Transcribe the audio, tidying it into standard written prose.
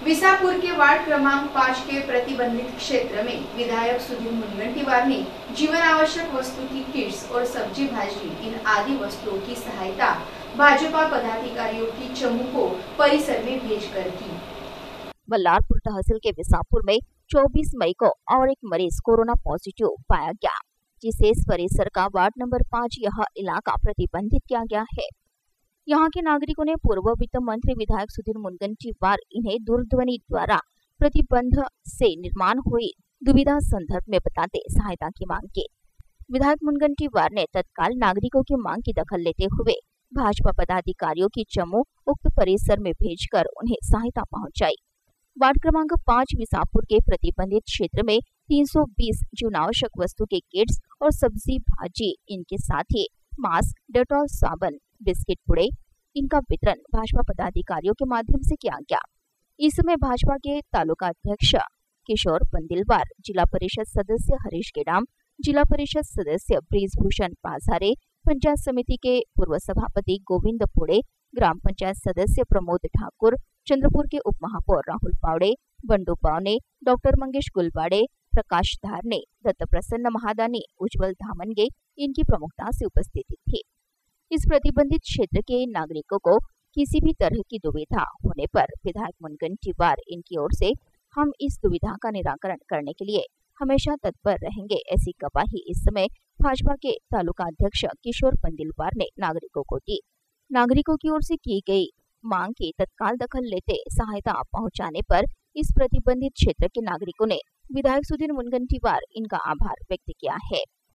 विसापुर के वार्ड क्रमांक 5 के प्रतिबंधित क्षेत्र में विधायक सुधीर मुनगंटीवार ने जीवन आवश्यक वस्तु की किट्स और सब्जी भाजी इन आदि वस्तुओं की सहायता भाजपा पदाधिकारियों की चमू को परिसर में भेजकर की। बल्लारपुर तहसील के विसापुर में 24 मई को और एक मरीज कोरोना पॉजिटिव पाया गया, जिसे इस परिसर का वार्ड नंबर 5 यह इलाका प्रतिबंधित किया गया है। यहाँ के नागरिकों ने पूर्व वित्त मंत्री विधायक सुधीर मुनगंटीवार इन्हें दूरध्वनि द्वारा प्रतिबंध से निर्माण हुई दुविधा संदर्भ में बताते सहायता की मांग की। विधायक मुनगंटीवार ने तत्काल नागरिकों की मांग की दखल लेते हुए भाजपा पदाधिकारियों की चमू उक्त परिसर में भेजकर उन्हें सहायता पहुंचाई। वार्ड क्रमांक 5 विसापुर के प्रतिबंधित क्षेत्र में 320 जीवनावश्यक वस्तु के किट्स और सब्जी भाजी, इनके साथ ही मास्क, डेटॉल साबुन, बिस्किट पुड़े, इनका वितरण भाजपा पदाधिकारियों के माध्यम से किया गया। इस समय भाजपा के तालुका अध्यक्ष किशोर पंदिलवार, जिला परिषद सदस्य हरीश केडाम, जिला परिषद सदस्य ब्रिजभूषण पाजारे, पंचायत समिति के पूर्व सभापति गोविंद पुड़े, ग्राम पंचायत सदस्य प्रमोद ठाकुर, चंद्रपुर के उप महापौर राहुल पावड़े, बंडू पावने, डॉक्टर मंगेश गुलवाड़े, प्रकाश धारने, दत्त प्रसन्न महादानी, उज्जवल धामनगे इनकी प्रमुखता से उपस्थिति थी। इस प्रतिबंधित क्षेत्र के नागरिकों को किसी भी तरह की दुविधा होने पर विधायक मुनगंटीवार इनकी ओर से हम इस दुविधा का निराकरण करने के लिए हमेशा तत्पर रहेंगे, ऐसी गवाही इस समय भाजपा के तालुका अध्यक्ष किशोर पंदिलवार ने नागरिकों को दी। नागरिकों की ओर से की गई मांग की तत्काल दखल लेते सहायता पहुंचाने पर इस प्रतिबंधित क्षेत्र के नागरिकों ने विधायक सुधीर मुनगंटीवार इनका आभार व्यक्त किया है।